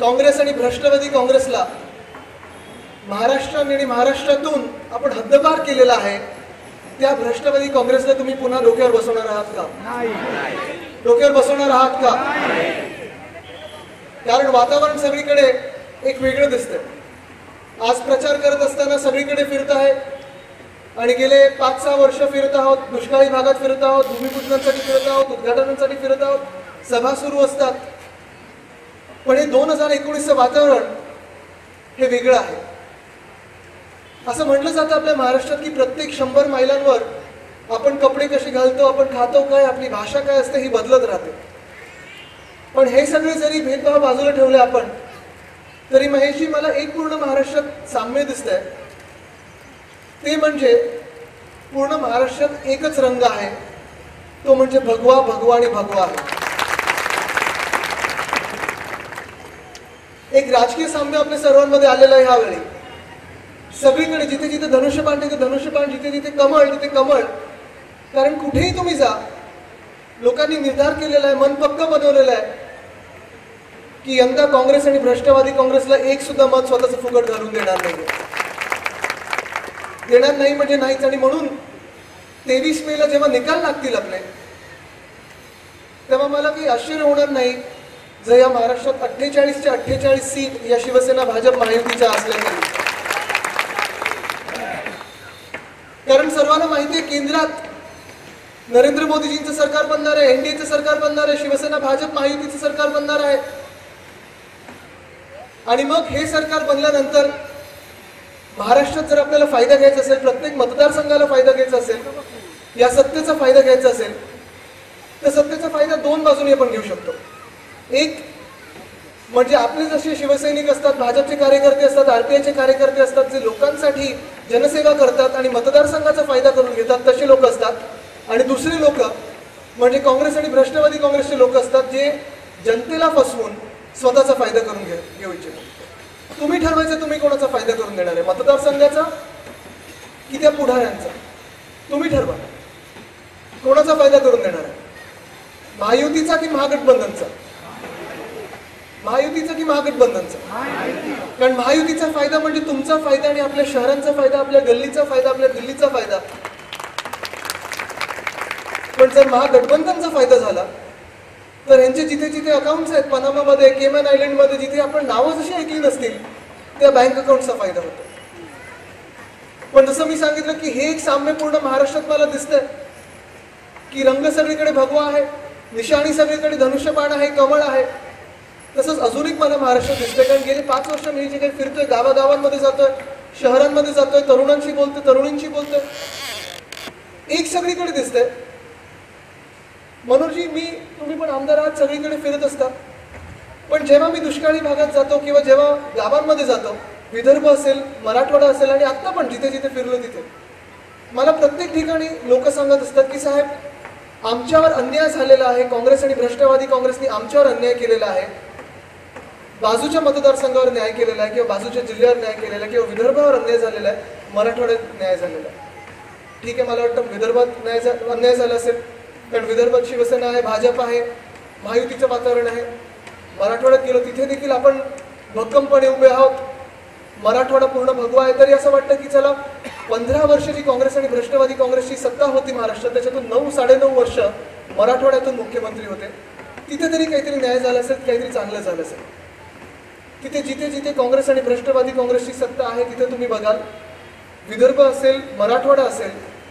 काँग्रेस आणि राष्ट्रवादी काँग्रेसला महाराष्ट्राने आणि महाराष्ट्रातून आपण हद्दपार केलेला आहे, त्या राष्ट्रवादी काँग्रेसला तुम्ही पुन्हा डोक्यावर बसवणार आहात का? डोक्यावर बसवणार आहात का? कारण वातावरण सगळीकडे एक वेगळं दिसतंय. आज प्रचार करत असताना सगळीकडे फिरत आहे आणि गेले 5-6 वर्ष फिरत आहोत, दुष्काळी भागात फिरत आहोत, भूमिपूजनासाठी फिरत आहोत, उद्घाटनासाठी फिरत आहोत, सभा सुरू असतात. पण हे 2019चं वातावरण हे वेगळं आहे. असं म्हटलं जातं आपल्या महाराष्ट्रात की प्रत्येक 100 मैलांवर आपण कपडे कसे घालतो, आपण खातो काय, आपली भाषा काय असते ही बदलत राहते. पण हे सगळे जरी भेदभाव बाजूला ठेवले आपण, तरी महेशजी मला एक पूर्ण महाराष्ट्रात साम्य दिसतंय. ते म्हणजे पूर्ण महाराष्ट्रात एकच रंग आहे, तो म्हणजे भगवा, भगवा आणि भगवा आहे. एक राजकीय साम्य आपल्या सर्वांमध्ये आलेलं आहे ह्यावेळी. सगळीकडे जिथे जिथे धनुष्यबाण तिथे धनुष्यबाण, जिथे जिथे कमळ तिथे कमळ. कारण कुठेही तुम्ही जा, लोकांनी निर्धार केलेला आहे, मन पक्क बनवलेलं आहे की यंदा काँग्रेस आणि राष्ट्रवादी काँग्रेसला एक सुद्धा मत स्वतःचं फुकट घालून देणार नाही. देणार नाही म्हणजे नाहीच. आणि म्हणून 23 मेला जेव्हा निकाल लागतील आपले, तेव्हा मला काही आश्चर्य होणार नाही जर या महाराष्ट्रात 48च्या 48 सीट या शिवसेना भाजप महायुतीच्या असल्या तरी. कारण सर्वांना माहिती आहे केंद्रात नरेंद्र मोदीजींचं सरकार बनणार आहे, एनडीएचं सरकार बनणार आहे, शिवसेना भाजप महायुतीचं सरकार बनणार आहे. आणि मग हे सरकार बनल्यानंतर महाराष्ट्रात जर आपल्याला फायदा घ्यायचा असेल, प्रत्येक मतदारसंघाला फायदा घ्यायचा असेल, या सत्तेचा फायदा घ्यायचा असेल, तर सत्तेचा फायदा 2 बाजूने आपण घेऊ शकतो. एक म्हणजे आपले जसे शिवसैनिक असतात, भाजपचे कार्यकर्ते असतात, आरपीआयचे कार्यकर्ते असतात, जे लोकांसाठी जनसेवा करतात आणि मतदारसंघाचा फायदा करून घेतात, तसे लोक असतात. आणि दुसरे लोक म्हणजे काँग्रेस आणि राष्ट्रवादी काँग्रेसचे लोक असतात, जे जनतेला फसवून स्वतःचा फायदा करून घेऊ इच्छितात. तुम्ही ठरवायचं तुम्ही कोणाचा फायदा करून देणार आहे, मतदारसंघाचा की त्या पुढाऱ्यांचा. तुम्ही ठरवा कोणाचा फायदा करून देणार आहे, महायुतीचा की महागठबंधनचा. महायुतीचा की महागठबंधनचा. कारण महायुतीचा फायदा म्हणजे तुमचा फायदा आणि आपल्या शहरांचा फायदा, आपल्या गल्लीचा फायदा, आपल्या दिल्लीचा फायदा. पण जर महागठबंधनचा फायदा झाला तर यांचे जिथे जिथे अकाउंट्स आहेत, पनामामध्ये, केमन आयलंडमध्ये, जिथे आपण नावं जशी ऐकली नसतील त्या बँक अकाउंटचा फायदा होतो. पण जसं मी सांगितलं की हे एक साम्य पूर्ण महाराष्ट्रात मला दिसतंय की रंग सगळीकडे भगवा आहे, निशाणी सगळीकडे धनुष्यबाण आहे, कमळ आहे. तसंच अजून एक मला महाराष्ट्रात दिसतंय. कारण गेले 5 वर्ष मी जे काही फिरतोय, गावागावांमध्ये जातोय, शहरांमध्ये जातोय, तरुणांशी बोलतोय, तरुणींशी बोलतोय, एक सगळीकडे दिसतंय. मनोजी, तुम्ही पण आमदार आहात, सगळीकडे फिरत असतात. पण जेव्हा मी दुष्काळी भागात जातो किंवा जेव्हा गावांमध्ये जातो, विदर्भ असेल, मराठवाडा असेल, आणि आता पण जिथे जिथे फिरलो तिथे मला प्रत्येक ठिकाणी लोक सांगत असतात की साहेब आमच्यावर अन्याय झालेला आहे, काँग्रेस आणि राष्ट्रवादी काँग्रेसने आमच्यावर अन्याय केलेला आहे, बाजूच्या मतदारसंघावर न्याय केलेला आहे, किंवा बाजूच्या जिल्ह्यावर न्याय केलेला आहे, किंवा विदर्भावर अन्याय झालेला आहे, मराठवाड्यात न्याय झालेला आहे. ठीक आहे, मला वाटतं विदर्भात अन्याय झाला असेल, कारण विदर्भात शिवसेना आहे, भाजप आहे, महायुतीचं वातावरण आहे. मराठवाड्यात गेलो तिथे देखील आपण भक्कमपणे उभे आहोत, मराठवाडा पूर्ण भगवा आहे. तरी असं वाटतं की चला 15 वर्ष जी काँग्रेस आणि राष्ट्रवादी काँग्रेसची सत्ता होती महाराष्ट्रात, त्याच्यातून 9-9.5 वर्ष मराठवाड्यातून मुख्यमंत्री होते. तिथे तरी काहीतरी न्याय झाला असेल, काहीतरी चांगलं झालं असेल. तिथे जिथे जिथे काँग्रेस आणि राष्ट्रवादी काँग्रेसची सत्ता आहे तिथे तुम्ही बघाल, विदर्भ असेल, मराठवाडा असेल,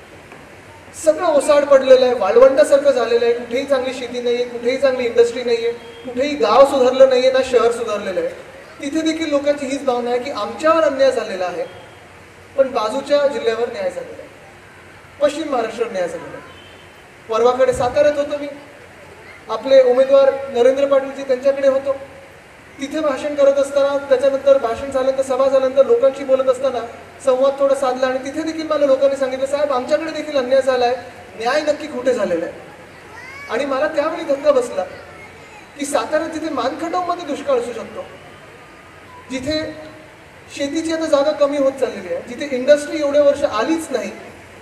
सगळं ओसाड पडलेलं आहे, वाळवंटासारखं झालेलं आहे. कुठेही चांगली शेती नाहीये, कुठेही चांगली इंडस्ट्री नाहीये, कुठेही गाव सुधारलं नाहीये, ना शहर सुधारलेलं आहे. तिथे देखील लोकांची हीच भावना आहे की आमच्यावर अन्याय झालेला आहे, पण बाजूच्या जिल्ह्यावर न्याय झालेला आहे, पश्चिम महाराष्ट्रावर न्याय झालेला आहे. परवाकडे साताऱ्यात होतो मी, आपले उमेदवार नरेंद्र पाटीलजी त्यांच्याकडे होतो. तिथे भाषण करत असताना, त्याच्यानंतर भाषण झाल्यानंतर, सभा झाल्यानंतर लोकांशी बोलत असताना संवाद थोडा साधला आणि तिथे देखील मला लोकांनी सांगितलं साहेब आमच्याकडे देखील अन्याय झाला आहे, न्याय नक्की कुठे झालेला आहे. आणि मला त्यावेळी धक्का बसला की साताऱ्यात जिथे मानखटावमध्ये दुष्काळ असू शकतो, जिथे शेतीची आता जागा कमी होत चाललेली आहे, जिथे इंडस्ट्री एवढ्या वर्ष आलीच नाही,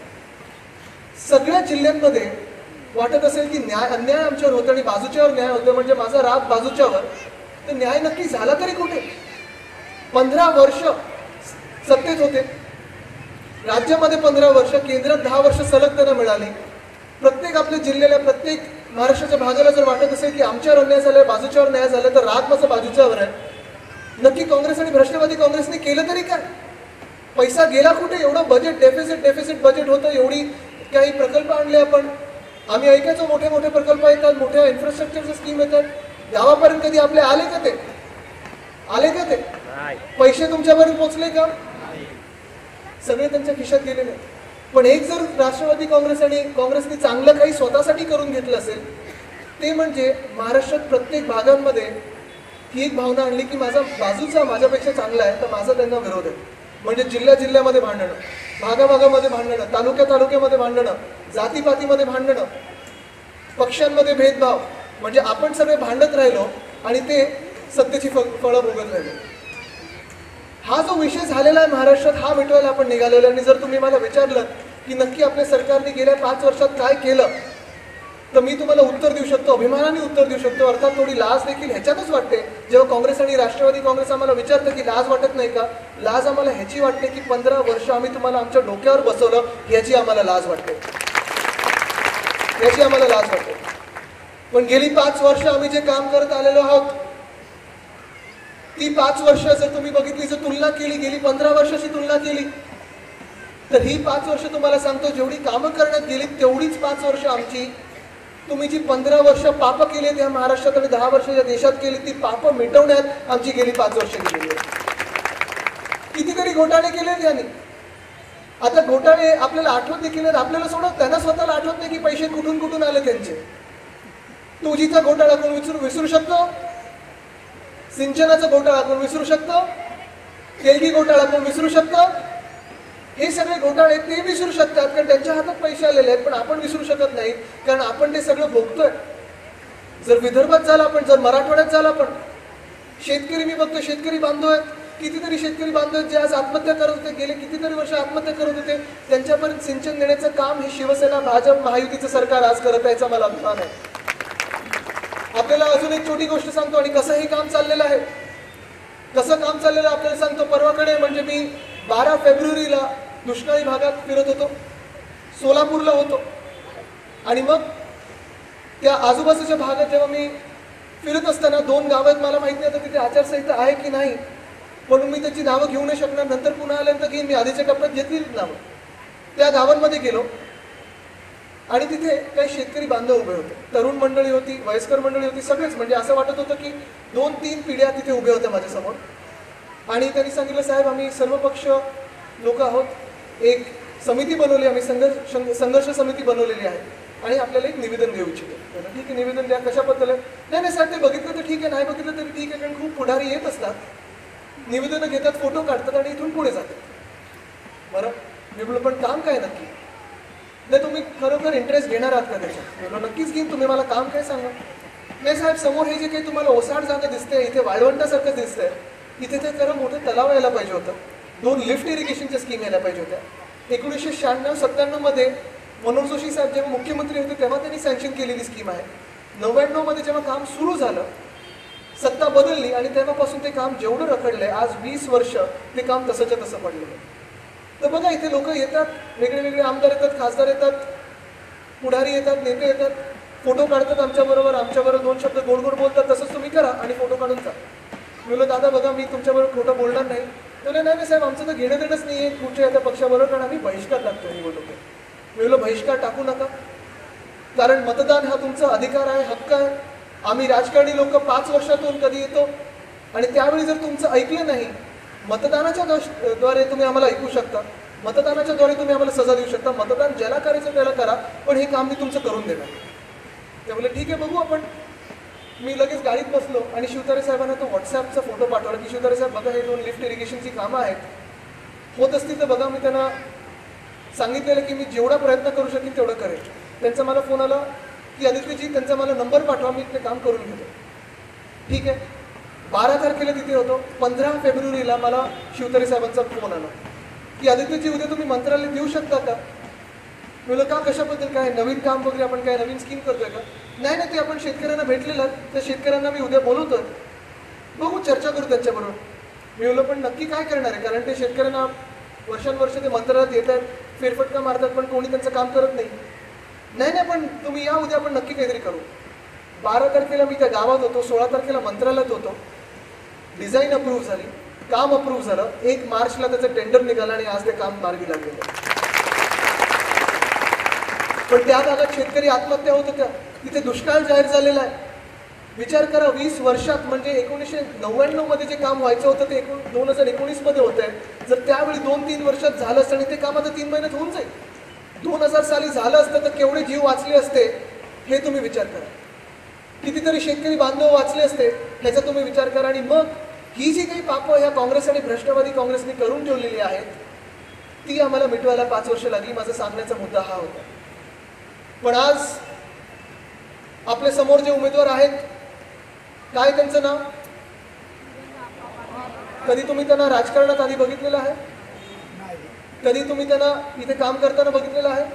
सगळ्या जिल्ह्यांमध्ये वाटत असेल की अन्याय आमच्यावर होतो आणि बाजूच्यावर न्याय होतो, म्हणजे माझा राग बाजूच्यावर, तर न्याय नक्की झाला तरी कुठे? 15 वर्ष सत्तेत होते, राज्यामध्ये 15 वर्ष, केंद्रात 10 वर्ष सलग त्यांना मिळाली. प्रत्येक आपल्या जिल्ह्याला, प्रत्येक महाराष्ट्राच्या भागाला जर वाटत असेल की आमच्यावर अन्याय झालाय, बाजूच्यावर न्याय झाला, तर राग माझा बाजूच्यावर आहे. नक्की काँग्रेस आणि राष्ट्रवादी काँग्रेसने केलं तरी काय? पैसा गेला कुठे? एवढं बजेट डेफिसिट बजेट होतं, एवढी काही प्रकल्प आणले आपण. आम्ही ऐकायचो मोठे मोठे प्रकल्प येतात, मोठ्या इन्फ्रास्ट्रक्चरच्या स्कीम येतात. गावापर्यंत कधी आपले आले का ते? पैसे तुमच्यापर्यंत पोहोचले का? सगळे त्यांच्या खिशात गेलेले. पण एक जर राष्ट्रवादी काँग्रेस आणि काँग्रेसने चांगलं काही स्वतःसाठी करून घेतलं असेल, ते म्हणजे महाराष्ट्रात प्रत्येक भागांमध्ये ही एक भावना आणली की माझा बाजूचा माझ्यापेक्षा चांगला आहे, तर माझा त्यांना विरोध आहे. म्हणजे जिल्ह्यामध्ये भांडणं, भागाभागामध्ये भांडणं, तालुक्यामध्ये भांडणं, जातीपातीमध्ये भांडणं, पक्षांमध्ये भेदभाव. म्हणजे आपण सगळे भांडत राहिलो आणि ते सत्तेची फळं भोगत राहिलो. हा जो विषय झालेला आहे महाराष्ट्रात, हा मिटवायला आपण निघालेलो. आणि जर तुम्ही मला विचारलं की नक्की आपल्या सरकारने गेल्या 5 वर्षात काय केलं, तर मी तुम्हाला उत्तर देऊ शकतो, अभिमानाने उत्तर देऊ शकतो. अर्थात थोडी लाज देखील ह्याच्यातच वाटते, जेव्हा काँग्रेस आणि राष्ट्रवादी काँग्रेस आम्हाला विचारतं की लाज वाटत नाही का? लाज आम्हाला ह्याची वाटते की 15 वर्ष आम्ही तुम्हाला आमच्या डोक्यावर बसवलं, याची आम्हाला लाज वाटते. पण गेली 5 वर्ष आम्ही जे काम करत आलेलो आहोत, ती 5 वर्ष जर तुम्ही बघितली, जर तुलना केली, गेली 15 वर्षाची तुलना केली, तर ही 5 वर्ष तुम्हाला सांगतो, जेवढी कामं करण्यात गेली तेवढीच 5 वर्ष आमची. तुम्ही जी 15 वर्ष पाप केली त्या महाराष्ट्रात आणि 10 वर्ष या देशात केली, ती पाप मिटवण्यात आमची गेली 5 वर्ष गेलेली आहेत. कितीतरी घोटाळे केले त्यांनी. आता घोटाळे आपल्याला आठवत देखील नाही, आपल्याला सोडत, त्यांना स्वतःला आठवत नाही की पैसे कुठून आले त्यांचे. 2Gचा घोटाळा कोण विसरू शकतो? सिंचनाचा घोटाळा कोण विसरू शकतो? तेलगी घोटाळा कोण विसरू शकतो? हे सगळे घोटाळे ते विसरू शकतात, कारण त्यांच्या हातात पैसे आलेले आहेत. पण आपण विसरू शकत नाही, कारण आपण ते सगळं भोगतोय. जर विदर्भात झाला आपण, जर मराठवाड्यात झाला आपण, शेतकरी, मी बघतो शेतकरी बांधव आहेत, कितीतरी शेतकरी बांधव आहेत जे आज आत्महत्या करत होते, गेले कितीतरी वर्ष आत्महत्या करत होते. त्यांच्यापर्यंत सिंचन देण्याचं काम हे शिवसेना, भाजप, महायुतीचं सरकार आज करत आहे, याचा मला अभिमान आहे. आपल्याला अजून एक छोटी गोष्ट सांगतो, आणि कसं हे काम चाललेलं आहे, आपल्याला सांगतो. परवाकडे म्हणजे मी 12 फेब्रुवारीला दुष्काळी भागात फिरत होतो, सोलापूरला होतो. आणि मग त्या आजूबाजूच्या भागात जेव्हा मी फिरत असताना 2 गावात, मला माहित नाही आता तिथे आचारसंहिता आहे की नाही, म्हणून मी त्याची नावं घेऊ नाही शकणार, नंतर पुन्हा आल्यानंतर घेईन. मी आधीच्या टप्प्यात घेतली नावं. त्या गावांमध्ये गेलो आणि तिथे काही शेतकरी बांधव उभे होते, तरुण मंडळी होती, वयस्कर मंडळी होती, सगळेच. म्हणजे असं वाटत होतं की 2-3 पिढ्या तिथे उभ्या होत्या माझ्यासमोर. आणि त्यांनी सांगितलं, साहेब आम्ही सर्वपक्ष लोक आहोत, एक समिती बनवली, आम्ही संघर्ष समिती बनवलेली आहे आणि आपल्याला एक निवेदन देऊ इच्छितो. ठीक आहे, निवेदन द्या. कशाबद्दल आहे? नाही साहेब, ते बघितलं तर ठीक आहे, नाही बघितलं तरी ठीक आहे, कारण खूप पुढारी येत असतात, निवेदनं घेतात, फोटो काढतात आणि इथून पुढे जातात. बरं, मी बोललो पण काम काय नक्की? नाही, तुम्ही खरोखर इंटरेस्ट घेणार आहात का त्याच्यात? बोललो नक्कीच घेईन, तुम्ही मला काम काय सांगा. नाही साहेब, समोर हे जे काही तुम्हाला ओसाड जागा दिसते, इथे वाळवंटासारखं दिसतंय, इथे ते खरं मोठं तलाव यायला पाहिजे होतं, 2 लिफ्ट इरिगेशनच्या स्कीम यायला पाहिजे होत्या. 1996-97 मध्ये मनोहर जोशी साहेब जेव्हा मुख्यमंत्री होते तेव्हा त्यांनी सँक्शन केलेली स्कीम आहे. 99 मध्ये जेव्हा काम सुरू झालं, सत्ता बदलली आणि तेव्हापासून ते काम जेवढं रखडलंय, आज 20 वर्ष ते काम तसंच्या तसं पडलेलं. तर बघा, इथे लोक येतात, वेगळे आमदार येतात, खासदार येतात, पुढारी येतात, नेते येतात, फोटो काढतात आमच्याबरोबर 2 शब्द गोड बोलतात, तसंच तुम्ही करा आणि फोटो काढून जा. मी बोललो, दादा बघा, मी तुमच्याबरोबर खोटं बोलणार नाही. बोलले, नाही साहेब, आमचं तर घेणं देणंच नाही आहे कुठच्या एका पक्षाबरोबर, कारण आम्ही बहिष्कार टाकतो. मी बोलतो, मी बोललो बहिष्कार टाकू नका, कारण मतदान हा तुमचा अधिकार आहे, हक्क आहे. आम्ही राजकारणी लोक 5 वर्षातून कधी येतो, आणि त्यावेळी जर तुमचं ऐकलं नाही, मतदानाच्या द्वारे तुम्ही आम्हाला ऐकू शकता, मतदानाच्या द्वारे तुम्ही आम्हाला सजा देऊ शकता. मतदान ज्याला करायचं त्याला करा, पण हे काम मी तुमचं करून देणार. ते बोलले ठीक आहे, बघू आपण. मी लगेच गाडीत बसलो आणि शिवतारे साहेबांना तो व्हॉट्सॲपचा फोटो पाठवला की शिवतारे साहेब बघा, हे 2 लिफ्ट इरिगेशनची कामं आहेत, होत असतील तर बघा. मी त्यांना सांगितलेलं की मी जेवढा प्रयत्न करू शकेन तेवढं करेन. त्यांचा मला फोन आला की आदित्यजी, त्यांचा मला नंबर पाठवा, मी ते काम करून घेतो. ठीक आहे, 12 तारखेला तिथे होतो. 15 फेब्रुवारीला मला शिवतारे साहेबांचा फोन आला की आदित्यजी, उद्या तुम्ही मंत्रालय देऊ शकता का? बोललो का, कशाबद्दल, काय नवीन काम वगैरे, आपण काय नवीन स्कीम करतोय का? नाही, ते आपण शेतकऱ्यांना भेटलेलं, त्या शेतकऱ्यांना मी उद्या बोलवतोय. बघू, चर्चा करू त्यांच्याबरोबर. मी बोललो पण नक्की काय करणार आहे, कारण ते शेतकऱ्यांना वर्षानुवर्ष ते मंत्रालयात येतात, फेरफटका मारतात, पण कोणी त्यांचं काम करत नाही. नाही पण तुम्ही या, उद्या आपण नक्की काहीतरी करू. 12 तारखेला मी त्या गावात होतो, 16 तारखेला मंत्रालयात होतो. डिझाईन अप्रूव्ह झाली, काम अप्रूव्ह झालं, 1 मार्चला त्याचं टेंडर निघालं आणि आज ते काम मार्गी लागलेलं. पण त्या भागात शेतकरी आत्महत्या होत होत्या, तिथे दुष्काळ जाहीर झालेला आहे. विचार करा, 20 वर्षात म्हणजे 1999 मध्ये जे काम व्हायचं होतं ते 2019 मध्ये होत आहे. जर त्यावेळी 2-3 वर्षात झालं असतं आणि ते काम आता 3 महिन्यात होऊन जाईल. 2000 साली झालं असतं तर केवढे जीव वाचले असते हे तुम्ही विचार करा. कितीतरी शेतकरी बांधव वाचले असते ह्याचा तुम्ही विचार करा. आणि मग ही जी काही पापं ह्या काँग्रेस आणि भ्रष्टवादी काँग्रेसने करून ठेवलेली आहेत ती आम्हाला मिटवायला 5 वर्ष लागली. माझा सांगण्याचा मुद्दा हा होता. पण आज आपल्या समोर जे उमेदवार आहेत, काय त्यांचं नाव? कधी तुम्ही त्यांना राजकारणात आधी बघितलेलं आहे? कधी तुम्ही त्यांना इथे काम करताना बघितलेलं आहे?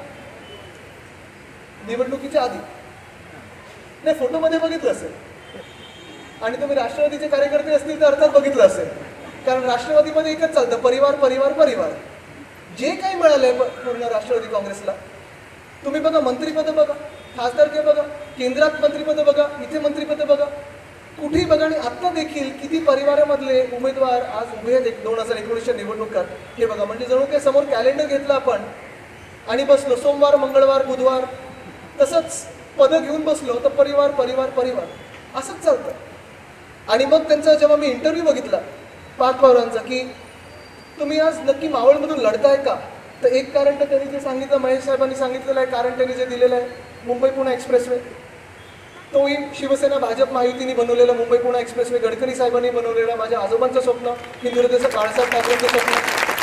निवडणुकीच्या आधी नाही, फोटोमध्ये बघितलं असेल. आणि तुम्ही राष्ट्रवादीचे कार्यकर्ते असतील तर अर्थात बघितलं असेल, कारण राष्ट्रवादीमध्ये एकच चालतं, परिवार परिवार परिवार. जे काही मिळालंय पूर्ण राष्ट्रवादी काँग्रेसला, तुम्ही बघा, मंत्रिपदं बघा, खासदारके बघा, केंद्रात मंत्रिपदं बघा, इथे मंत्रिपदं बघा, कुठेही बघा. आणि आता देखील किती परिवारामधले उमेदवार आज उभे आहेत 2019च्या निवडणुकात हे बघा. म्हणजे जणू काही समोर कॅलेंडर घेतलं आपण आणि बसलो, सोमवार मंगळवार बुधवार तसंच पदं घेऊन बसलो तर परिवार परिवार परिवार असंच चालतं. आणि मग त्यांचा जेव्हा मी इंटरव्ह्यू बघितला पार्थ पवारांचा, की तुम्ही आज नक्की मावळमधून लढताय का, तर एक कारण तर त्यांनी जे सांगितलं, महेश साहेबांनी सांगितलेलं आहे कारण त्यांनी जे दिलेलं आहे, मुंबई पुणे एक्सप्रेसवे, तोही शिवसेना भाजप महायुतीने बनवलेला मुंबई पुणे एक्सप्रेसवे, गडकरी साहेबांनी बनवलेलं, माझ्या आजोबांचं स्वप्न, हिंदू हृदयाचं बाळासाहेब ठाकरेंचं स्वप्न.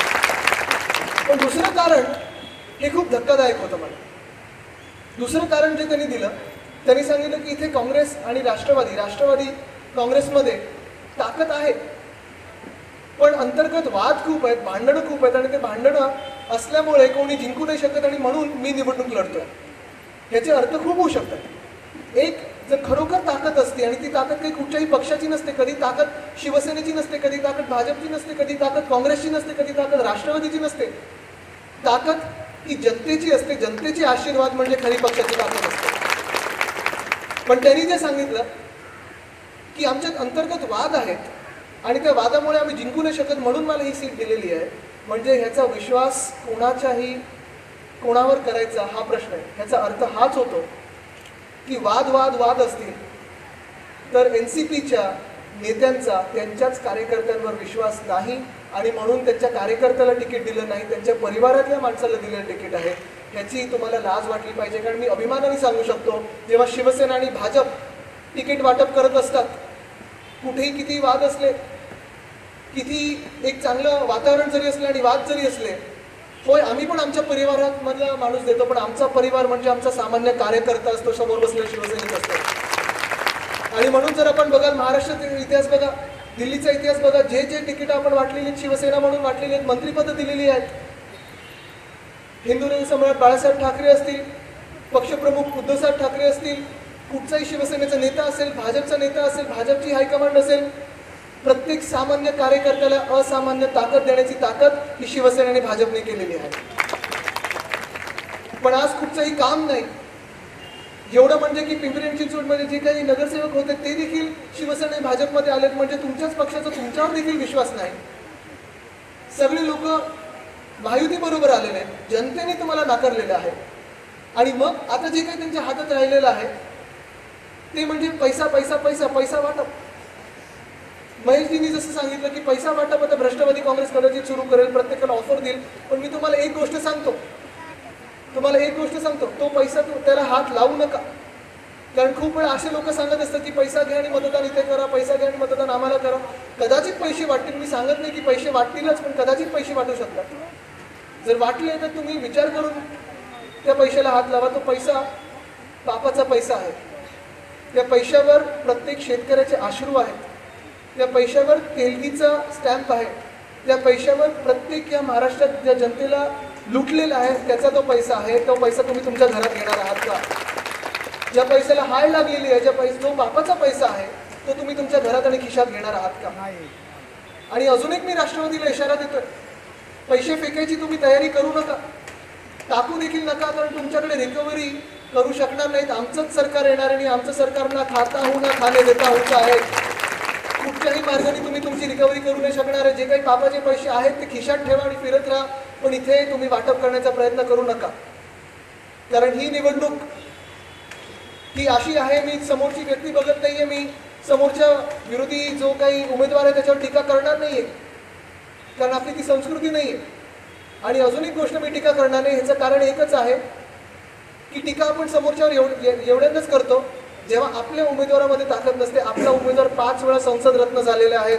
पण दुसरं कारण हे खूप धक्कादायक होतं मला. दुसरं कारण जे त्यांनी दिलं, त्यांनी सांगितलं की इथे काँग्रेस आणि राष्ट्रवादी काँग्रेसमध्ये ताकद आहे, पण अंतर्गत वाद खूप आहेत, भांडणं खूप आहेत, आणि ते भांडणं असल्यामुळे कोणी जिंकू नाही शकत आणि म्हणून मी निवडणूक लढतोय. याचे अर्थ खूप होऊ शकतात. एक, जर खरोखर ताकद असते आणि ती ताकद काही कुठच्याही पक्षाची नसते, कधी ताकद शिवसेनेची नसते, कधी ताकद भाजपची नसते, कधी ताकद काँग्रेसची नसते, कधी ताकद राष्ट्रवादीची नसते. ताकद ही जनतेची असते, जनतेचे आशीर्वाद म्हणजे खरी पक्षाची ताकद असते. पण त्यांनी जे सांगितलं की आमच्यात अंतर्गत वाद आहेत आणि त्या वादामुळे आम्ही जिंकू नाही शकत, म्हणून मला ही सीट दिलेली आहे, म्हणजे ह्याचा विश्वास कोणावर करायचा हा प्रश्न आहे. ह्याचा अर्थ हाच होतो की वाद असतील तर NCPच्या नेत्यांचा त्यांच्याच कार्यकर्त्यांवर विश्वास नाही आणि म्हणून त्यांच्या कार्यकर्त्याला तिकीट दिलं नाही, त्यांच्या परिवारातल्या माणसाला दिलेलं तिकीट आहे. ह्याची तुम्हाला लाज वाटली पाहिजे. कारण मी अभिमानाने सांगू शकतो, जेव्हा शिवसेना आणि भाजप तिकीट वाटप करत असतात, कुठेही किती वाद असले, किती एक चांगलं वातावरण जरी असलं आणि वाद जरी असले, होय आम्ही पण आमच्या परिवारात मधला माणूस देतो, पण आमचा परिवार म्हणजे आमचा सामान्य कार्यकर्ता असतो, समोर बसलेला शिवसैनिक असतो. आणि म्हणून जर आपण बघाल, महाराष्ट्राचा इतिहास बघा, दिल्लीचा इतिहास बघा, जे तिकीट आपण वाटलेली आहेत, शिवसेना म्हणून वाटलेली आहेत, मंत्रिपदं दिलेली आहेत, हिंदू सम्राट बाळासाहेब ठाकरे असतील, पक्षप्रमुख उद्धवसाहेब ठाकरे असतील, कुठचाही शिवसेनेचा नेता असेल, भाजपचा नेता असेल, भाजपची हायकमांड असेल, प्रत्येक सामान्य कार्यकर्त्याला असामान्य ताकद देण्याची ताकद ही शिवसेना आणि भाजपने केलेली आहे. पण आज कुठचंही काम नाही. एवढं म्हणजे की पिंपरी आणि चिंचवडमध्ये जे काही नगरसेवक होते ते देखील शिवसेना आणि भाजपमध्ये आलेत, म्हणजे तुमच्याच पक्षाचा तुमच्यावर देखील विश्वास नाही. सगळे लोक महायुती बरोबर आलेले आहेत, जनतेने तुम्हाला नाकारलेलं आहे. आणि मग आता जे काही त्यांच्या हातात राहिलेलं आहे ते म्हणजे पैसा पैसा पैसा पैसा वाटप. महेशजींनी जसं सांगितलं की पैसा वाटप आता भ्रष्टवादी काँग्रेस कदाचित सुरू करेल, प्रत्येकाला ऑफर देईल. पण मी तुम्हाला एक गोष्ट सांगतो, तो पैसा त्याला हात लावू नका. कारण खूप वेळा असे लोक सांगत असतात की पैसा घ्या आणि मतदान इथे करा, पैसा घ्या आणि मतदान आम्हाला करा. कदाचित पैसे वाटतील, मी सांगत नाही की पैसे वाटतीलच, पण कदाचित पैसे वाटू शकतात. जर वाटले तर तुम्ही विचार करून त्या पैशाला हात लावा. तो पैसा पापाचा पैसा आहे. त्या पैशावर प्रत्येक शेतकऱ्याचे अश्रू आहेत, त्या पैशावर तेलगीचा स्टॅम्प आहे, त्या पैशावर प्रत्येक या महाराष्ट्रात ज्या जनतेला लुटलेला आहे त्याचा तो पैसा आहे. तो पैसा तुम्ही तुमच्या घरात घेणार आहात का? ज्या पैशाला हाय लागलेली आहे, जो पापाचा पैसा आहे, तो तुम्ही तुमच्या घरात आणि खिशात घेणार आहात का? आणि अजून एक मी राष्ट्रवादीला इशारा देतोय, पैसे फेकायची तुम्ही तयारी करू नका, टाकू देखील नका, कारण तुमच्याकडे रिकव्हरी करू शकणार नाहीत. आमचंच सरकार येणार आणि आमचं सरकार ना खाता हो ना खाणे देता होतं आहे. कुठल्याही मार्गाने तुम्ही तुमची रिकव्हरी करू नाही शकणार आहे. जे काही पापाचे पैसे आहेत ते खिशात ठेवा आणि फिरत राहा, पण इथे तुम्ही वाटप करण्याचा प्रयत्न करू नका. कारण ही निवडणूक ही अशी आहे, मी समोरची व्यक्ती बघत नाहीये, मी समोरच्या विरोधी जो काही उमेदवार आहे त्याच्यावर टीका करणार नाहीये, कारण आपली ती संस्कृती नाहीये. आणि अजून एक गोष्ट मी टीका करणार नाही, ह्याचं कारण एकच आहे की टीका आपण समोरच्यावर एवढ्यांदाच करतो जेव्हा आपल्या उमेदवारामध्ये ताकद नसते. आपला उमेदवार 5 वेळा संसद रत्न झालेले आहेत.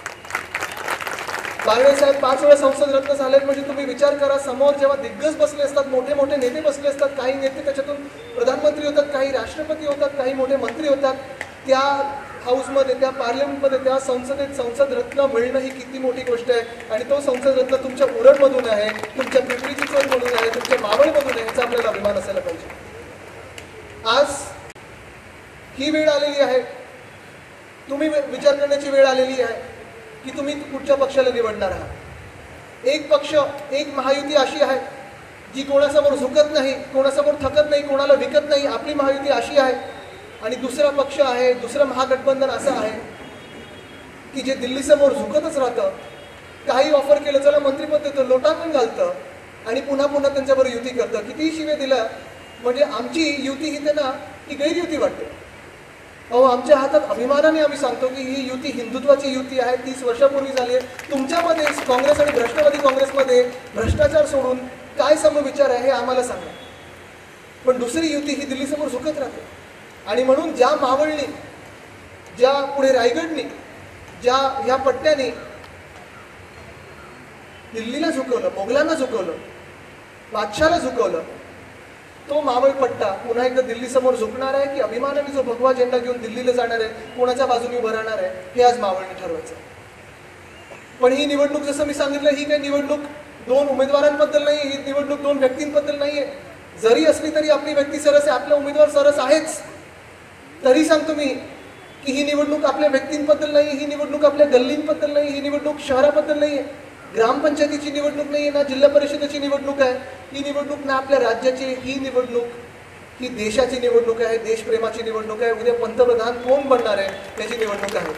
बागडे साहेब 5 वेळा संसद रत्न झालेत, म्हणजे तुम्ही विचार करा, समोर जेव्हा दिग्गज बसले असतात, मोठे मोठे नेते बसले असतात, काही नेते त्याच्यातून प्रधानमंत्री होतात, काही राष्ट्रपती होतात, काही मोठे मंत्री होतात, त्या हाऊसमध्ये, त्या पार्लमेंटमध्ये, त्या संसदेत संसद रत्न मिळणं ही किती मोठी गोष्ट आहे. आणि तो संसद रत्न तुमच्या उरणमधून आहे, तुमच्या पिंपरी चिंचवडमधून आहे, तुमच्या मावळमधून आहे, याचा आपल्याला अभिमान असायला पाहिजे. आज ही वेळ आलेली आहे, तुम्ही विचार करण्याची वेळ आलेली आहे की तुम्ही कुठच्या पक्षाला निवडणार आहात. एक पक्ष, एक महायुती अशी आहे जी कोणासमोर झुकत नाही, कोणासमोर थकत नाही, कोणाला विकत नाही. आपली महायुती अशी आहे. आणि दुसरा पक्ष आहे, दुसरं महागठबंधन असं आहे की जे दिल्लीसमोर झुकतच राहतं. काही ऑफर केलं, चला मंत्रिपद देतं, लोटांगण घालतं आणि पुन्हा पुन्हा त्यांच्याबरोबर युती करतं. कितीही शिव्या दिल्या म्हणजे आमची युती ही त्यांना ही गैरयुती वाटते. अहो, आमच्या हातात अभिमानाने आम्ही सांगतो की ही युती हिंदुत्वाची युती आहे, 30 वर्षापूर्वी झाली आहे. तुमच्यामध्ये काँग्रेस आणि राष्ट्रवादी काँग्रेसमध्ये भ्रष्टाचार सोडून काय समविचार आहे हे आम्हाला सांगा. पण दुसरी युती ही दिल्लीसमोर झुकत राहते. आणि म्हणून ज्या मावळनी, ज्या पुढे रायगडनी, ज्या ह्या पट्ट्याने दिल्लीला झुकवलं, मोगलांना झुकवलं, बादशाला झुकवलं, तो मावळ पट्टा पुन्हा एकदा दिल्लीसमोर झुकणार आहे की अभिमानाने जो भगवा झेंडा घेऊन दिल्लीला जाणार आहे, कोणाच्या बाजूने उभं राहणार आहे, हे आज मावळने ठरवायचं. पण ही निवडणूक, जसं मी सांगितलं, ही काही निवडणूक 2 उमेदवारांबद्दल नाही, ही निवडणूक 2 व्यक्तींबद्दल नाहीये. जरी असली तरी आपली व्यक्ती सरस आहे, आपला उमेदवार सरस आहेच. तरी सांगतो मी की ही निवडणूक आपल्या व्यक्तींबद्दल नाही, ही निवडणूक आपल्या गल्लींबद्दल नाही, ही निवडणूक शहराबद्दल नाही आहे, ग्रामपंचायतीची निवडणूक नाही आहे, ना जिल्हा परिषदेची निवडणूक आहे. ही निवडणूक ना आपल्या राज्याची, ही निवडणूक ही देशाची निवडणूक आहे, देशप्रेमाची निवडणूक आहे. उद्या पंतप्रधान कोण बनणार आहे याची निवडणूक आहे.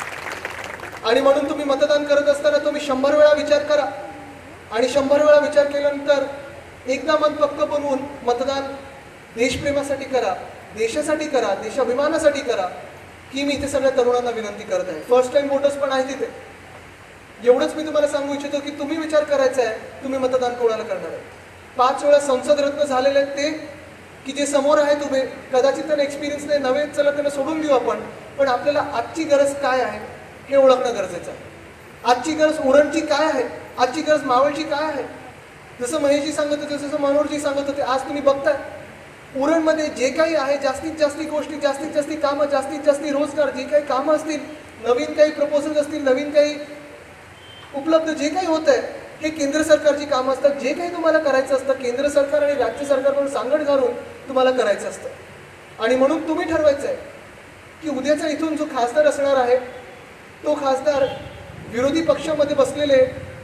आणि म्हणून तुम्ही मतदान करत असताना तुम्ही 100 वेळा विचार करा. आणि 100 वेळा विचार केल्यानंतर एकदा मन पक्क बनवून मतदान देशप्रेमासाठी करा, देशासाठी करा, देशाभिमानासाठी करा, ही मी इथे सगळ्या तरुणांना विनंती करत आहे. फर्स्ट टाइम वोटर्स पण आहे तिथे. एवढंच मी तुम्हाला सांगू इच्छितो की तुम्ही विचार करायचा आहे, तुम्ही मतदान कोणाला करणार आहे. 5 वेळा संसद रत्न झालेले आहेत ते की जे समोर आहेत उभे, कदाचित त्यांना एक्सपिरियन्स नाही, नवे, चला त्यांना सोडून देऊ आपण. पण आपल्याला आजची गरज काय आहे हे ओळखणं गरजेचं आहे. आजची गरज उरणची काय आहे, आजची गरज मावळची काय आहे. जसं महेशजी सांगत होते, जसं मनोहरजी सांगत होते, आज तुम्ही बघताय उरणमध्ये जे काही आहे, जास्तीत जास्त गोष्टी, जास्तीत जास्त कामं, जास्तीत जास्त रोजगार, जे काही कामं असतील, नवीन काही प्रपोजल्स असतील, नवीन काही उपलब्ध जे काही होत आहे, हे केंद्र सरकारची कामं असतात. जे काही तुम्हाला करायचं असतं केंद्र सरकार आणि राज्य सरकारकडून सांगड घालून तुम्हाला करायचं असतं. आणि म्हणून तुम्ही ठरवायचं आहे की उद्याचा इथून जो खासदार असणार आहे तो खासदार विरोधी पक्षामध्ये बसलेले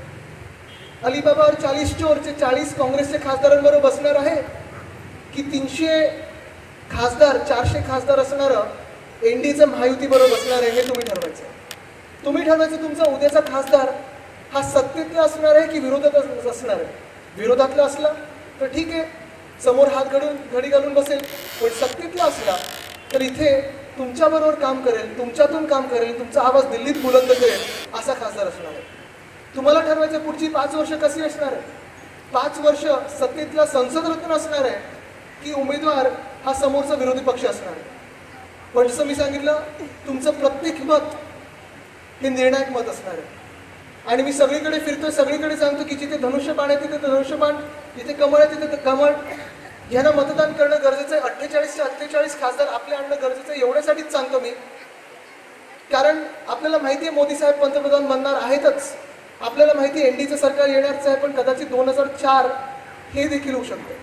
अलिबाबा और 40 चोरचे 40 काँग्रेसचे खासदारांबरोबर बसणार आहे की 300 खासदार, 400 खासदार असणारं एनडीएचं महायुतीबरोबर बसणार आहे, हे तुम्ही ठरवायचं. तुम्ही ठरवायचं तुमचा उद्याचा खासदार हा सत्तेतला असणार आहे की विरोधात असणार आहे. विरोधातला असला तर ठीक आहे, समोर हात घडी घालून बसेल. पण सत्तेतला असला तर इथे तुमच्याबरोबर काम करेल, तुमच्यातून काम करेल, तुमचा आवाज दिल्लीत बुलंद करेल, असा खासदार असणार आहे. तुम्हाला ठरवायचं पुढची 5 वर्ष कशी असणार आहे. 5 वर्ष सत्तेतला संसद रत्न असणार आहे की उमेदवार हा समोरचा विरोधी पक्ष असणार आहे. पण जसं मी सांगितलं, तुमचं प्रत्येक मत हे निर्णायक मत असणार आहे. आणि मी सगळीकडे फिरतोय, सगळीकडे सांगतो की जिथे धनुष्यबाण आहे तिथे धनुष्यबाण, जिथे कमळ आहे तिथे कमळ. ह्यांना मतदान करणं गरजेचं आहे. 48चे 48 खासदार आपले आणणं गरजेचं आहे. एवढ्यासाठीच सांगतो मी, कारण आपल्याला माहिती आहे मोदी साहेब पंतप्रधान बनणार आहेतच. आपल्याला माहिती आहे एनडीचं सरकार येणारच आहे, पण कदाचित 2004 हे देखील होऊ शकतं.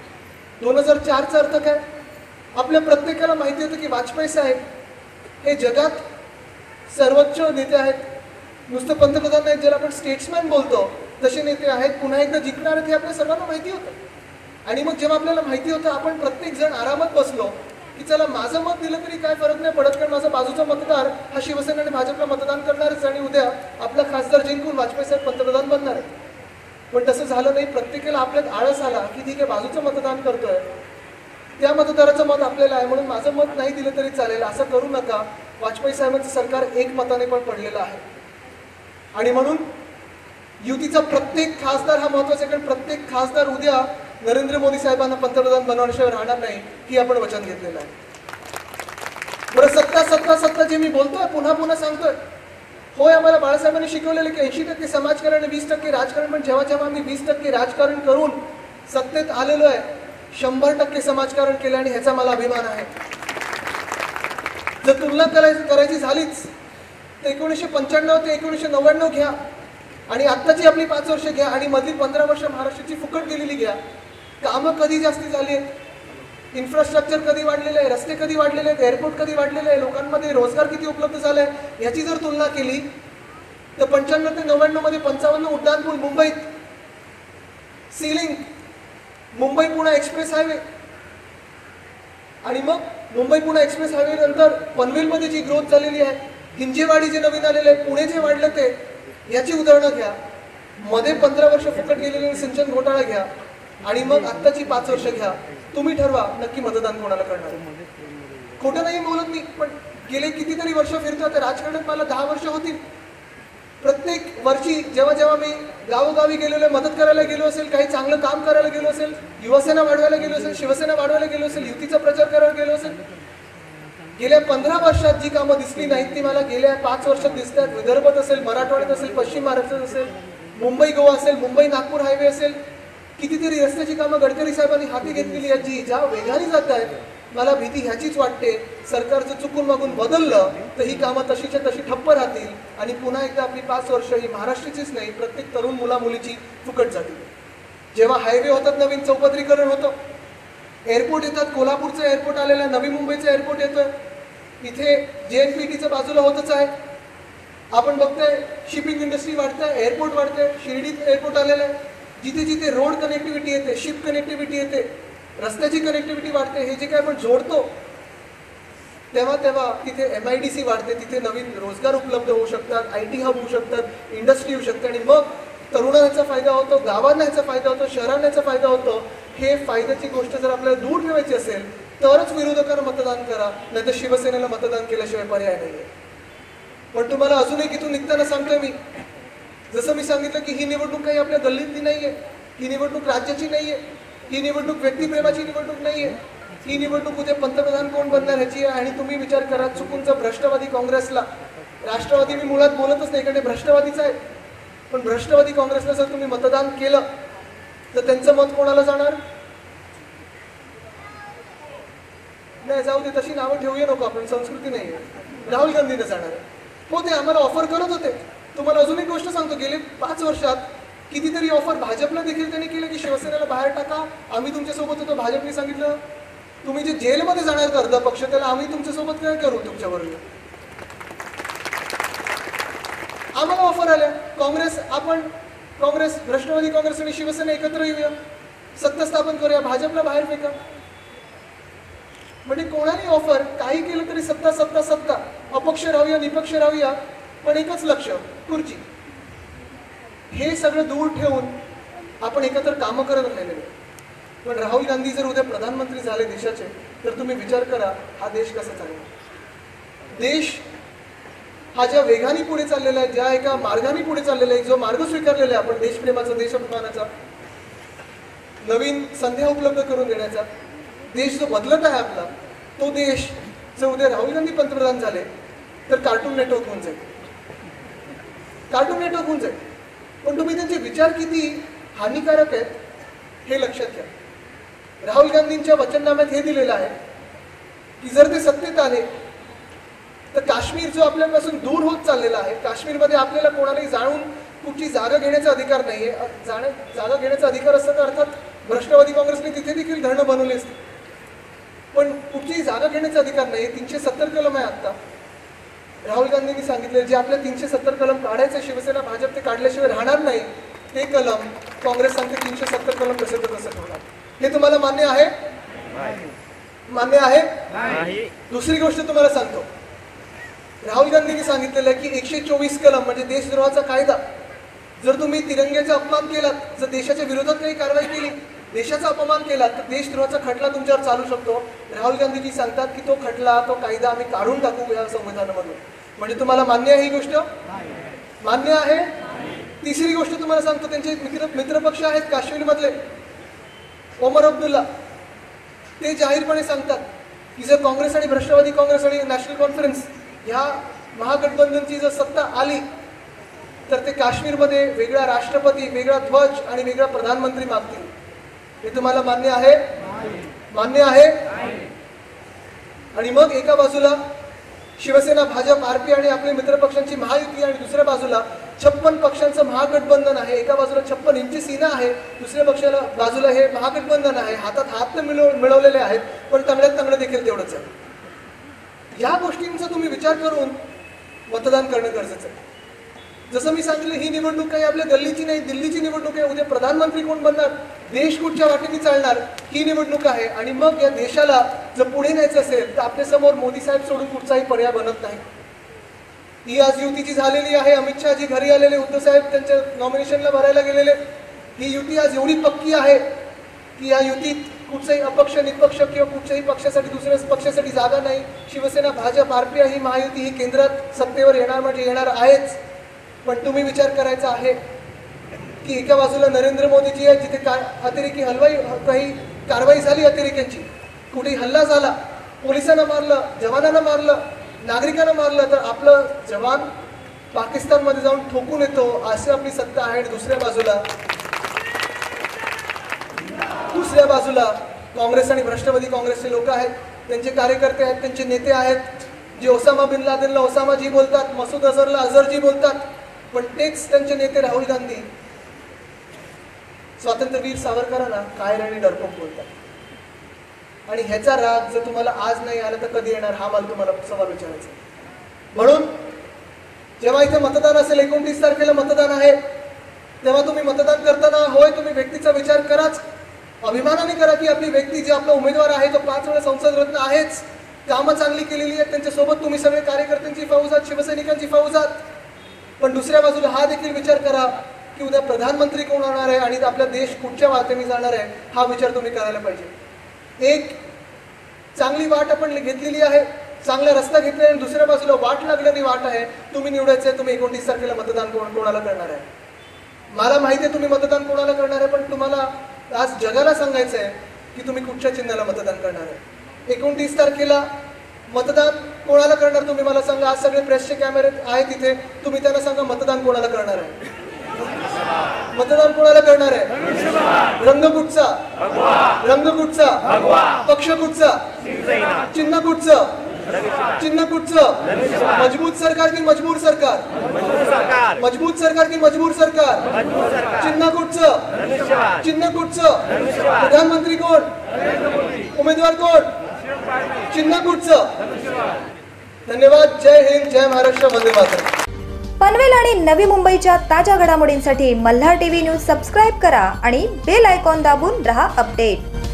2004चा अर्थ काय? आपल्या प्रत्येकाला माहिती होतं की वाजपेयी साहेब हे जगात सर्वोच्च नेते आहेत, नुसतं पंतप्रधान नाहीत ज्याला आपण स्टेट्समॅन बोलतो तसे नेते आहेत, पुन्हा एकदा जिंकणार आहेत हे आपल्या सर्वांना माहिती होतं. आणि मग जेव्हा आपल्याला माहिती होतं आपण प्रत्येक जण आरामात बसलो की चला माझं मत दिलं तरी काय फरक नाही पडत, कारण माझा बाजूचा मतदार हा शिवसेना आणि भाजपला मतदान करणारच आणि उद्या आपला खासदार जिंकून वाजपेयी साहेब पंतप्रधान बनणार आहेत. पण तसं झालं नाही. प्रत्येकाला आपल्यात आळस आला की ठीक आहे बाजूचं मतदान करतोय, त्या मतदाराचं मत आपल्याला आहे म्हणून माझं मत नाही दिलं तरी चालेल, असं करू नका. वाजपेयी साहेबांचं सरकार एक मताने पण पडलेलं आहे आणि म्हणून युतीचा प्रत्येक खासदार हा महत्वाचा आहे, कारण प्रत्येक खासदार उद्या नरेंद्र मोदी साहेबांना पंतप्रधान बनवण्याशिवाय राहणार नाही ही आपण वचन घेतलेलं आहे. बरं, सत्ता सत्ता सत्ता जे मी बोलतोय पुन्हा पुन्हा सांगतोय, होय आम्हाला बाळासाहेबांनी शिकवलेलं की 80% समाजकारण आणि 20% राजकारण, पण जेव्हा जेव्हा आम्ही 20% राजकारण करून सत्तेत आलेलो आहे 100% समाजकारण केलं आणि ह्याचा मला अभिमान आहे. जर तुलना करायची झालीच तर 1995 ते 1999 घ्या आणि आत्ताची आपली 5 वर्ष घ्या आणि मधली 15 वर्ष महाराष्ट्राची फुकट गेलेली घ्या. कामं कधी जास्ती झाली आहेत, इन्फ्रास्ट्रक्चर कधी वाढलेलं आहे, रस्ते कधी वाढलेले आहेत, एअरपोर्ट कधी वाढलेलं आहे, लोकांमध्ये रोजगार किती उपलब्ध झाला आहे, याची जर तुलना केली तर 95 ते 99 मध्ये 55 उड्डाणपूल मुंबईत, sea link, Mumbai Pune express highway आणि मग मुंबई पुणे एक्सप्रेस हायवे नंतर पनवेलमध्ये जी ग्रोथ झालेली आहे, हिंजेवाडी जे नवीन आलेले आहे, पुणे जे वाढलं ते, याची उदाहरणं घ्या. मध्ये 15 वर्ष फुकट गेलेले सिंचन घोटाळा घ्या आणि मग आत्ताची 5 वर्ष घ्या. तुम्ही ठरवा नक्की मतदान कोणाला करणार. खोटं नाही बोलत मी, पण गेले कितीतरी वर्ष फिरतो त्या राजकारणात, मला 10 वर्ष होतील. प्रत्येक वर्षी जेव्हा जेव्हा मी गावोगावी गेलेलो, मदत करायला गेलो असेल, काही चांगलं काम करायला गेलो असेल, युवासेना वाढवायला गेलो असेल, शिवसेना वाढवायला गेलो असेल, युतीचा प्रचार करायला गेलो असेल, गेल्या 15 वर्षात जी कामं दिसली नाहीत ती मला गेल्या 5 वर्षात दिसतात. विदर्भात असेल, मराठवाड्यात असेल, पश्चिम महाराष्ट्रात असेल, मुंबई गोवा असेल, मुंबई नागपूर हायवे असेल, कितीतरी रस्त्याची कामं गडकरी साहेबांनी हाती घेतलेली आहेत जी ज्या वेगाने जात आहेत. मला भीती ह्याचीच वाटते, सरकारचं चुकून मागून बदललं तर ही कामं तशीच्या तशी ठप्प राहतील आणि पुन्हा एकदा आपली 5 वर्ष ही महाराष्ट्राचीच नाही प्रत्येक तरुण मुलामुलीची फुकट जातील. जेव्हा हायवे होतात, नवीन चौपदरीकरण होतं, एअरपोर्ट येतात, कोल्हापूरचं एअरपोर्ट आलेलं आहे, नवी मुंबईचं एअरपोर्ट येतं, इथे JNPTचं बाजूला होतच आहे. आपण बघतोय शिपिंग इंडस्ट्री वाढते, एअरपोर्ट वाढते, शिर्डीत एअरपोर्ट आलेलं आहे. जिथे जिथे रोड कनेक्टिव्हिटी येते, शिप कनेक्टिव्हिटी येते, रस्त्याची कनेक्टिव्हिटी वाढते, हे जे काय आपण जोडतो तेव्हा तेव्हा तिथे MIDC वाढते, तिथे नवीन रोजगार उपलब्ध होऊ शकतात, IT हब होऊ शकतात, इंडस्ट्री होऊ शकते आणि मग तरुणांचा फायदा होतो, गावांना ह्याचा फायदा होतो, शहरांना याचा फायदा होतो. हे फायद्याची गोष्ट जर आपल्याला दूर ठेवायची असेल तरच विरोधकांना मतदान करा, नाहीतर शिवसेनेला मतदान केल्याशिवाय पर्याय नाही. पण तुम्हाला अजूनही इथून निघताना सांगतोय मी, जसं मी सांगितलं की ही निवडणूक काही आपल्या गल्लीतली नाहीये, ही निवडणूक राज्याची नाहीये, ही निवडणूक व्यक्तिप्रेमाची निवडणूक नाहीये, ही निवडणूक उद्या पंतप्रधान कोण बनणार ह्याची आहे. आणि तुम्ही विचार करा, चुकून जर भ्रष्टवादी काँग्रेसला, राष्ट्रवादी मी मुळात बोलतच नाही कारण भ्रष्टवादीच आहे, पण भ्रष्टवादी काँग्रेसला जर तुम्ही मतदान केलं तर त्यांचं मत कोणाला जाणार? नाही, जाऊ दे, तशी नावं ठेवूया नको आपण, संस्कृती नाही आहे. राहुल गांधीने जाणार हो, ते आम्हाला ऑफर करत होते. तुम्हाला अजून एक गोष्ट सांगतो, गेले 5 वर्षात कितीतरी ऑफर भाजपला देखील त्यांनी केलं की शिवसेनेला बाहेर टाका, आम्ही तुमच्यासोबत होतो. भाजपने सांगितलं तुम्ही जे जेलमध्ये जाणार का अर्धा पक्ष, त्याला आम्ही तुमच्यासोबत काय करू, तुमच्याबरोबर. आम्हाला ऑफर आल्या, काँग्रेस, राष्ट्रवादी काँग्रेस आणि शिवसेना एकत्र येऊया, सत्ता स्थापन करूया, भाजपला बाहेर फेका. म्हणजे कोणाने ऑफर काही केलं तरी सत्ता सत्ता सत्ता, अपक्ष राहूया, निपक्ष राहूया, पण एकच लक्ष, खुर्ची. हे सगळं दूर ठेवून आपण एकत्र कामं करत राहिलेलो. पण राहुल गांधी जर उद्या प्रधानमंत्री झाले देशाचे तर तुम्ही विचार करा हा देश कसा चालणार. देश हा ज्या वेगाने पुढे चाललेला आहे, ज्या एका मार्गाने पुढे चाललेला आहे, जो मार्ग स्वीकारलेला आहे आपण देशप्रेमाचा, देशाभिमानाचा, नवीन संध्या उपलब्ध करून देण्याचा, देश जो बदलत आहे आपला, तो देश जर उद्या राहुल गांधी पंतप्रधान झाले तर कार्टून नेटवर्क होऊन जाईल, कार्टून नेटवर्क होऊन जाईल. पण तुम्ही त्यांचे विचार किती हानिकारक आहेत हे लक्षात घ्या. राहुल गांधींच्या वचननाम्यात हे दिलेलं आहे की जर ते सत्तेत आले तर काश्मीर जो आपल्यापासून दूर होत चाललेला आहे, काश्मीरमध्ये आपल्याला कोणालाही जाणून कुठची जागा घेण्याचा अधिकार नाहीये. जागा घेण्याचा अधिकार असता तर अर्थात राष्ट्रवादी काँग्रेसने तिथे देखील धरणं बनवले असते, पण कुठचीही जागा घेण्याचा अधिकार नाही. 370 कलम आहे आता. राहुल गांधींनी सांगितले जे आपले 370 कलम काढायचे शिवसेना भाजप ते काढल्याशिवाय राहणार नाही, ते कलम काँग्रेस सांगते 370 कलम कसे तर कसं ठेवणार. हे तुम्हाला मान्य आहे? मान्य आहे? दुसरी गोष्ट तुम्हाला सांगतो, राहुल गांधींनी सांगितलेलं आहे की 124 कलम म्हणजे देशद्रोहाचा कायदा, जर तुम्ही तिरंग्याचा अपमान केलात, जर देशाच्या विरोधात काही कारवाई केली, देशाचा अपमान केला, तर देशद्रोहाचा खटला तुमच्यावर चालू शकतो. राहुल गांधीजी सांगतात की तो खटला, तो कायदा आम्ही काढून टाकू या संविधानामधून. म्हणजे तुम्हाला मान्य आहे ही गोष्ट? मान्य आहे? तिसरी गोष्ट तुम्हाला सांगतो, त्यांचे मित्रपक्ष आहेत काश्मीरमधले ओमर अब्दुल्ला, ते जाहीरपणे सांगतात की जर काँग्रेस आणि राष्ट्रवादी काँग्रेस आणि नॅशनल कॉन्फरन्स ह्या महागठबंधनची जर सत्ता आली तर ते काश्मीरमध्ये वेगळा राष्ट्रपती, वेगळा ध्वज आणि वेगळा प्रधानमंत्री मागतील. हे तुम्हाला मान्य आहे? मान्य आहे? आणि मग एका बाजूला शिवसेना, भाजप, आरपी आणि आपले मित्रपक्षांची महायुती आणि दुसऱ्या बाजूला 56 पक्षांचं महागठबंधन आहे. एका बाजूला 56 इंची सीना आहे, दुसऱ्या बाजूला हे महागठबंधन आहे. हातात हात मिळवलेले आहेत, पण तंगड्यात तंगडं देखील तेवढंच आहे. या गोष्टींचा तुम्ही विचार करून मतदान करणं गरजेचं आहे. जसं मी सांगितलं, ही निवडणूक काही आपल्या गल्लीची नाही, दिल्लीची निवडणूक आहे. उद्या प्रधानमंत्री कोण बनणार, देश कुठच्या वाटेने चालणार, ही निवडणूक आहे. आणि मग या देशाला जर पुढे न्यायचं असेल तर आपल्या समोर मोदी साहेब सोडून कुठचाही पर्याय बनत नाही. ही आज युतीची झालेली आहे. अमित शहाजी घरी आलेले, उद्धव साहेब त्यांच्या नॉमिनेशनला भरायला गेलेले. ही युती आज एवढी पक्की आहे की या युतीत कुठचाही अपक्ष, निपक्ष किंवा कुठच्याही पक्षासाठी, दुसऱ्या पक्षासाठी जागा नाही. शिवसेना, भाजप, आरपी ही महायुती ही केंद्रात सत्तेवर येणार म्हणजे येणार आहेच. पण तुम्ही विचार करायचा आहे की एका बाजूला नरेंद्र मोदीजी आहेत, जिथे अतिरेकी काही कारवाई झाली, अतिरेक्यांची कुठेही हल्ला झाला, पोलिसांना मारलं, जवानांना मारलं, नागरिकांना मारलं, तर आपलं जवान पाकिस्तानमध्ये जाऊन ठोकून येतो, अशी आपली सत्ता आहे. आणि दुसऱ्या बाजूला काँग्रेस आणि राष्ट्रवादी काँग्रेसचे लोक आहेत, त्यांचे कार्यकर्ते आहेत, त्यांचे नेते आहेत, जे ओसामा बिन लादेनला ओसामाजी बोलतात, मसूद अझहरला अझहरजी बोलतात. पण तेच त्यांचे नेते राहुल गांधी स्वातंत्र्यवीर सावरकरांना कायर आणि डरपोक बोलतात. आणि ह्याचा राग जर तुम्हाला आज नाही आला तर कधी येणार, हा मला तुम्हाला सवाल विचारायचा. म्हणून जेव्हा इथे मतदान असेल, 29 तारखेला मतदान आहे, तेव्हा तुम्ही मतदान करताना होय तुम्ही व्यक्तीचा विचार कराच, अभिमानाने करा की आपली व्यक्ती, जे आपला उमेदवार आहे तो 5 वेळा संसद रत्न आहेच, कामं चांगली केलेली आहेत, त्यांच्यासोबत तुम्ही सगळे कार्यकर्त्यांची फौज आहात, शिवसैनिकांची फौज आहात. पण दुसऱ्या बाजूला हा देखील विचार करा की उद्या प्रधानमंत्री कोण होणार आहे आणि आपला देश कुठच्या वाटेने जाणार आहे, हा विचार तुम्ही करायला पाहिजे. एक चांगली वाट आपण घेतलेली आहे, चांगला रस्ता घेतला, आणि दुसऱ्या बाजूला वाट लागलेली वाट आहे. तुम्ही निवडायचं आहे, तुम्ही 29 तारखेला मतदान कोणाला करणार आहे. मला माहिती आहे तुम्ही मतदान कोणाला करणार आहे, पण तुम्हाला आज जगाला सांगायचं आहे की तुम्ही कुठच्या चिन्हाला मतदान करणार आहे. 29 तारखेला मतदान कोणाला करणार तुम्ही मला सांगा. आज सगळे प्रेसचे कॅमेरे आहेत तिथे, तुम्ही त्यांना सांगा मतदान कोणाला करणार आहे. मतदान कोणाला करणार आहे. रंग कुठचा, रंग कुठचा, पक्ष कुठचा, चिन्ह कुठचं, चिन्ह कुठचं, मजबूत सरकार की मजबूर सरकार, मजबूत सरकार की मजबूर सरकार, चिन्ह कुठचं, चिन्ह कुठचं, प्रधानमंत्री कोण, उमेदवार कोण, चिन्ह कुठचं. धन्यवाद. जय हिंद, जय महाराष्ट्र, वंदे मातरम. पनवेल आणि नवी मुंबईच्या ताज्या घडामोडींसाठी मल्हार टीव्ही न्यूज सबस्क्राईब करा आणि बेल आयकॉन दाबून रहा अपडेट.